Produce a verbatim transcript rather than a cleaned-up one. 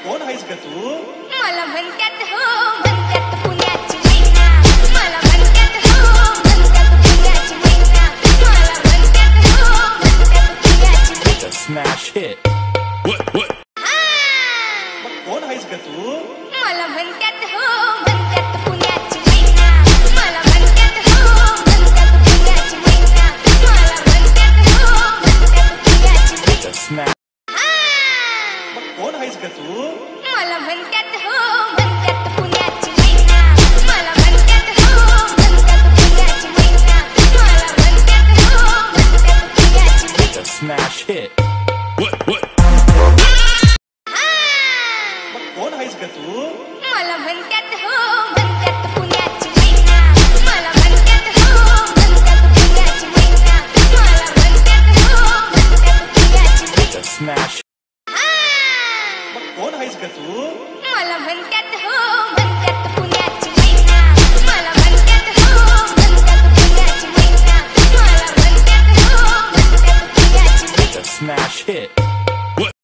कोण आहेस ग तू? मला म्हणतात हो म्हणतात पुण्याची मैना, मला म्हणतात हो म्हणतात पुण्याची मैना, मला म्हणतात हो म्हणतात पुण्याची मैना. Smash hit. What what? मग कोण आहेस ग तू? मला म्हणतात हो म्हणतात पुण्याची मैना, मला म्हणतात हो म्हणतात पुण्याची मैना, मला म्हणतात हो म्हणतात पुण्याची मैना. Smash. मग कोण आहेस ग तू? मला म्हणतात हो म्हणतात पुण्याची मैना, मला म्हणतात हो म्हणतात पुण्याची मैना, मला म्हणतात हो म्हणतात पुण्याची मैना. Smash hit. What what? मग कोण आहेस ग तू? मला म्हणतात हो म्हणतात पुण्याची मैना, मला म्हणतात हो म्हणतात पुण्याची मैना, मला म्हणतात हो म्हणतात पुण्याची मैना. Smash. मग कोण आहेस ग तू? मला म्हणतात हो म्हणतात